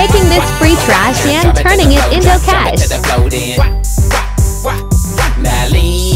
taking this free trash and turning it into cash. Now lean